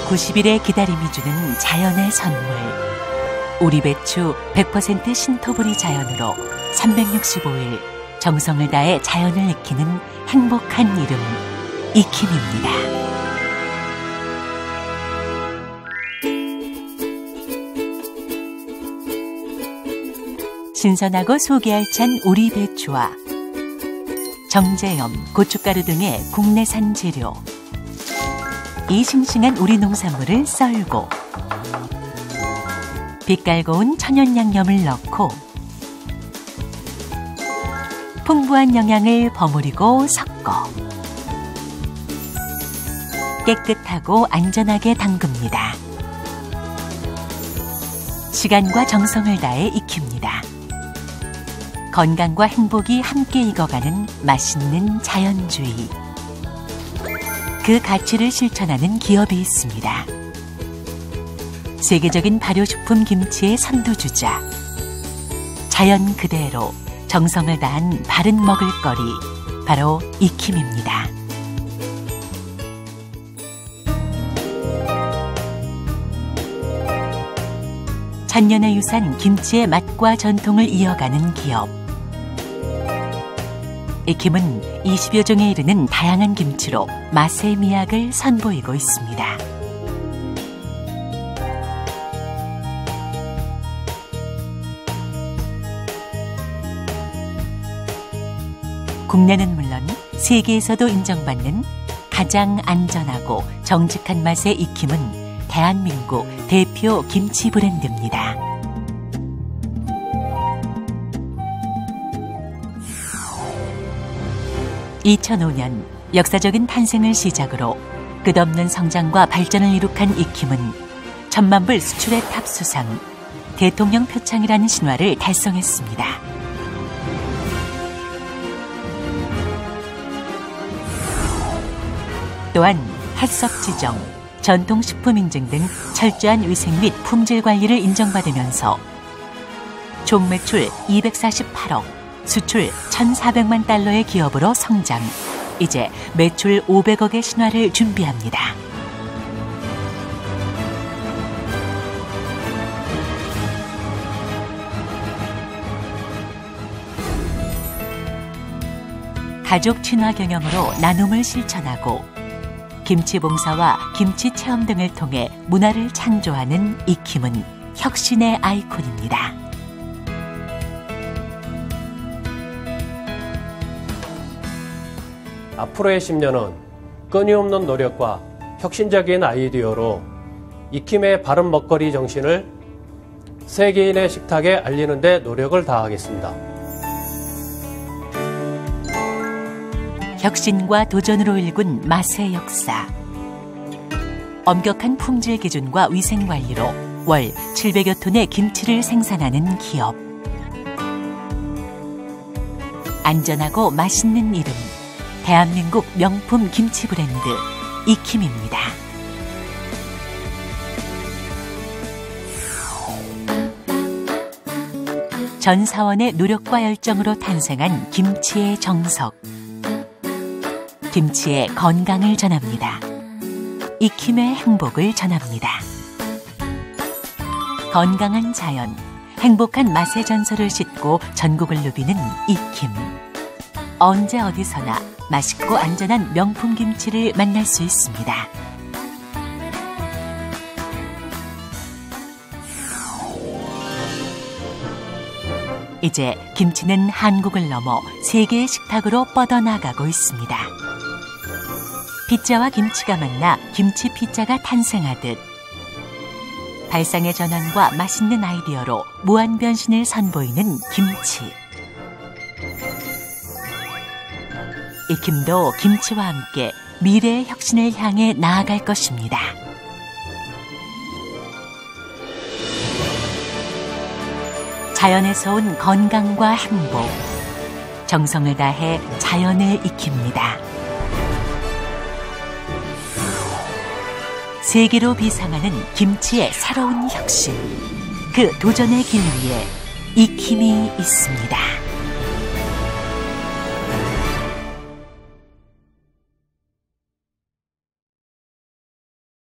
390일의 기다림이 주는 자연의 선물. 우리 배추 100% 신토부리 자연으로 365일 정성을 다해 자연을 익히는 행복한 이름, 익힘입니다. 신선하고 속이 알찬 우리 배추와 정제염, 고춧가루 등의 국내산 재료, 이 싱싱한 우리 농산물을 썰고 빛깔 고운 천연 양념을 넣고 풍부한 영양을 버무리고 섞어 깨끗하고 안전하게 담급니다. 시간과 정성을 다해 익힙니다. 건강과 행복이 함께 익어가는 맛있는 자연주의. 그 가치를 실천하는 기업이 있습니다. 세계적인 발효식품 김치의 선두주자. 자연 그대로 정성을 다한 바른 먹을거리, 바로 익힘입니다. 천년의 유산 김치의 맛과 전통을 이어가는 기업. 익힘은 20여 종에 이르는 다양한 김치로 맛의 미학을 선보이고 있습니다. 국내는 물론 세계에서도 인정받는 가장 안전하고 정직한 맛의 익힘은 대한민국 대표 김치 브랜드입니다. 2005년 역사적인 탄생을 시작으로 끝없는 성장과 발전을 이룩한 익힘은 천만불 수출의 탑수상, 대통령 표창이라는 신화를 달성했습니다. 또한 햇섭 지정, 전통식품 인증 등 철저한 위생 및 품질 관리를 인정받으면서 총 매출 248억, 수출 1,400만 달러의 기업으로 성장. 이제 매출 500억의 신화를 준비합니다. 가족 친화 경영으로 나눔을 실천하고 김치 봉사와 김치 체험 등을 통해 문화를 창조하는 익힘은 혁신의 아이콘입니다. 앞으로의 10년은 끊임없는 노력과 혁신적인 아이디어로 익힘의 바른 먹거리 정신을 세계인의 식탁에 알리는 데 노력을 다하겠습니다. 혁신과 도전으로 일군 맛의 역사. 엄격한 품질 기준과 위생 관리로 월 700여 톤의 김치를 생산하는 기업. 안전하고 맛있는 이름, 대한민국 명품 김치 브랜드 익힘입니다. 전 사원의 노력과 열정으로 탄생한 김치의 정석. 김치의 건강을 전합니다. 익힘의 행복을 전합니다. 건강한 자연, 행복한 맛의 전설을 싣고 전국을 누비는 익힘. 언제 어디서나 맛있고 안전한 명품 김치를 만날 수 있습니다. 이제 김치는 한국을 넘어 세계의 식탁으로 뻗어나가고 있습니다. 피자와 김치가 만나 김치 피자가 탄생하듯 발상의 전환과 맛있는 아이디어로 무한 변신을 선보이는 김치. 익힘도 김치와 함께 미래의 혁신을 향해 나아갈 것입니다. 자연에서 온 건강과 행복, 정성을 다해 자연을 익힙니다. 세계로 비상하는 김치의 새로운 혁신, 그 도전의 길 위에 익힘이 있습니다.